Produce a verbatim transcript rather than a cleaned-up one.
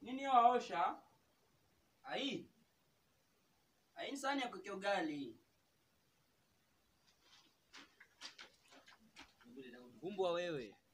Nini waosha? Ai. Ai ni sahani ya kuwekea ugali. Kumbwa wewe.